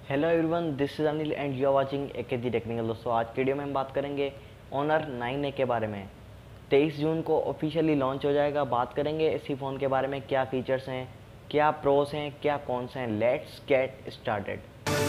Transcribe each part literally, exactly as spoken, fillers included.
Hello everyone, this is Anil and you are watching A K G technical. दोस्तों, आज की video में हम बात करेंगे ऑनर नाइन ए के बारे में। तेईस जून को ऑफिशियली लॉन्च हो जाएगा। बात करेंगे इसी फ़ोन के बारे में, क्या फीचर्स हैं, क्या प्रोस हैं, क्या कॉन्स हैं। Let's get started.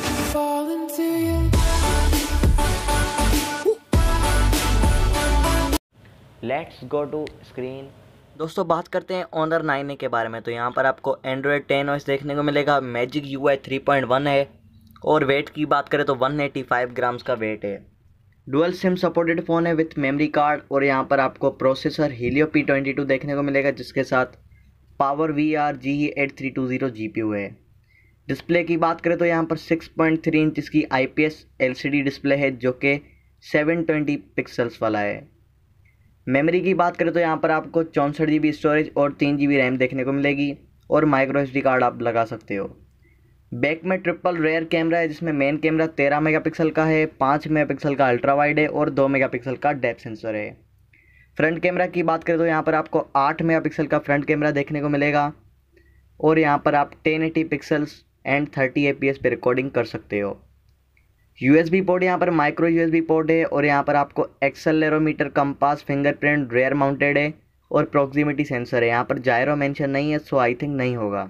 Let's go to screen. दोस्तों, बात करते हैं ऑनर नाइन ए के बारे में। तो यहाँ पर आपको एंड्रॉयड टेन ओएस देखने को मिलेगा। Magic U I three point one है और वेट की बात करें तो वन एटी फाइव ग्राम्स का वेट है। डुअल सिम सपोर्टेड फ़ोन है विथ मेमोरी कार्ड। और यहाँ पर आपको processor Helio P twenty two देखने को मिलेगा, जिसके साथ power V R G E eight three two zero G P U है। डिस्प्ले की बात करें तो यहाँ पर सिक्स पॉइंट थ्री इंच की I P S L C D display है, जो कि सेवन ट्वेंटी पिक्सल्स वाला है। मेमोरी की बात करें तो यहाँ पर आपको चौंसठ जी बी स्टोरेज और तीन जी बी रैम देखने को मिलेगी और माइक्रो एस डी कार्ड आप लगा सकते हो। बैक में ट्रिपल रेयर कैमरा है, जिसमें मेन कैमरा तेरह मेगापिक्सल का है, पाँच मेगापिक्सल का अल्ट्रा वाइड है और दो मेगापिक्सल का डेप्थ सेंसर है। फ्रंट कैमरा की बात करें तो यहाँ पर आपको आठ मेगापिक्सल का फ्रंट कैमरा देखने को मिलेगा और यहाँ पर आप ten eighty pixels and thirty A P S पे रिकॉर्डिंग कर सकते हो। यू एस बी पोर्ट यहाँ पर micro U S B port है और यहाँ पर आपको accelerometer, compass, fingerprint, rear mounted है और प्रॉक्सिमिटी सेंसर है। यहाँ पर जायरो मेंशन नहीं है, सो आई थिंक नहीं होगा।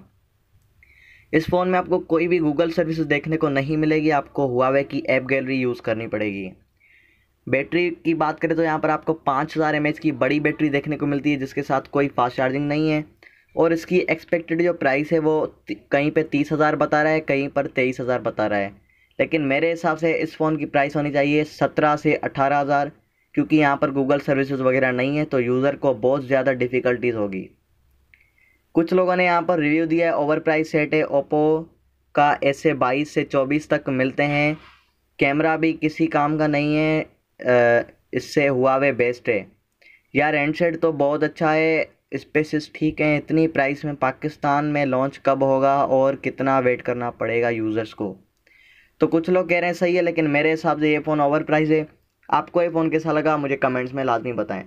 इस फ़ोन में आपको कोई भी गूगल सर्विसेज देखने को नहीं मिलेगी, आपको हुआवे की ऐप गैलरी यूज़ करनी पड़ेगी। बैटरी की बात करें तो यहाँ पर आपको पाँच हज़ार एम एच की बड़ी बैटरी देखने को मिलती है, जिसके साथ कोई फास्ट चार्जिंग नहीं है। और इसकी एक्सपेक्टेड जो प्राइस है वो कहीं पे तीस हज़ार बता रहा है, कहीं पर तेईस हज़ार बता रहा है। लेकिन मेरे हिसाब से इस फ़ोन की प्राइस होनी चाहिए सत्रह से अठारह हज़ार, क्योंकि यहाँ पर गूगल सर्विसेज वगैरह नहीं है, तो यूज़र को बहुत ज़्यादा डिफ़िकल्टीज़ होगी। कुछ लोगों ने यहाँ पर रिव्यू दिया है, ओवर प्राइस सेट है। ओप्पो का ऐसे बाईस से चौबीस तक मिलते हैं। कैमरा भी किसी काम का नहीं है, इससे हुआवे बेस्ट है। यार हैंडसेट तो बहुत अच्छा है, स्पेसिस ठीक है। इतनी प्राइस में पाकिस्तान में लॉन्च कब होगा और कितना वेट करना पड़ेगा यूज़र्स को। तो कुछ लोग कह रहे हैं सही है, लेकिन मेरे हिसाब से ये फ़ोन ओवर प्राइस है। आपको ये फ़ोन कैसा लगा मुझे कमेंट्स में लाजमी बताएं।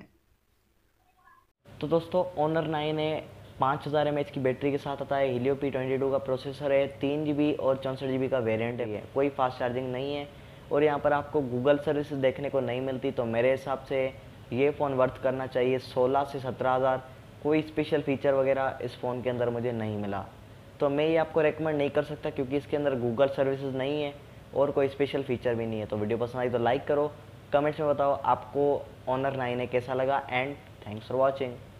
तो दोस्तों, ऑनर नाइन है, पाँच हज़ार एम एच की बैटरी के साथ आता है, हीलियो पी ट्वेंटी टू का प्रोसेसर है, तीन जी बी और चौंसठ जी बी का वेरिएंट है, कोई फास्ट चार्जिंग नहीं है और यहाँ पर आपको गूगल सर्विस देखने को नहीं मिलती। तो मेरे हिसाब से ये फ़ोन वर्थ करना चाहिए सोलह से सत्रह हज़ार। कोई स्पेशल फ़ीचर वगैरह इस फ़ोन के अंदर मुझे नहीं मिला, तो मैं ये आपको रेकमेंड नहीं कर सकता, क्योंकि इसके अंदर गूगल सर्विसेज नहीं है और कोई स्पेशल फ़ीचर भी नहीं है। तो वीडियो पसंद आई तो लाइक करो, कमेंट्स में बताओ आपको ऑनर नाइन है कैसा लगा, एंड थैंक्स फॉर वॉचिंग।